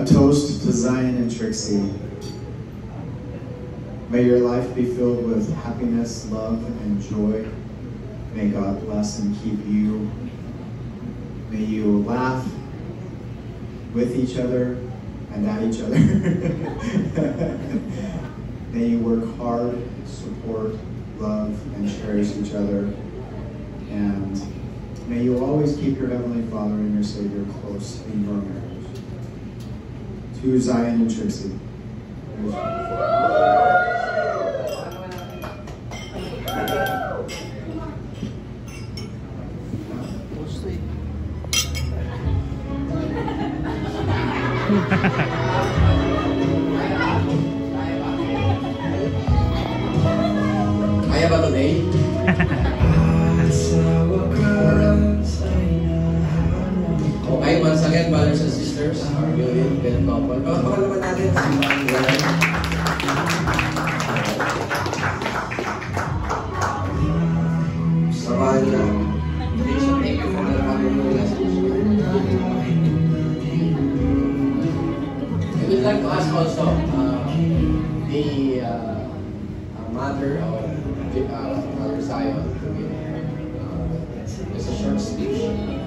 A toast to Zion and Trixie. May your life be filled with happiness, love, and joy. May God bless and keep you. May you laugh with each other and at each other. May you work hard, support, love, and cherish each other. And may you always keep your Heavenly Father and your Savior close in your marriage. To Zion and Trixie. Kaya ba today? Okay, once again, brothers and sisters, our William and couple. Baka naman natin si samahan na. Thank you for the wonderful message. I would like to ask also the mother of Mother Zion to give just a short speech.